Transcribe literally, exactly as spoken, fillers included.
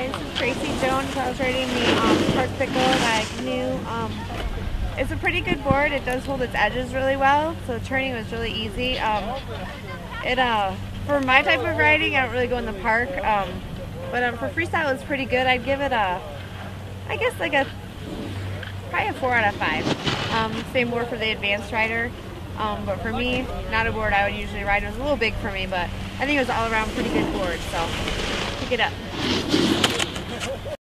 guys, it's Tracy Jones. I was riding the um, Park Pickle by G N U. Um, it's a pretty good board. It does hold its edges really well, so turning was really easy. Um, it uh, for my type of riding, I don't really go in the park, um, but um, for freestyle, it's pretty good. I'd give it a, I guess like a, probably a four out of five. Um, same board for the advanced rider. Um, but for me, not a board I would usually ride. It was a little big for me, but I think it was all around pretty good board, so pick it up.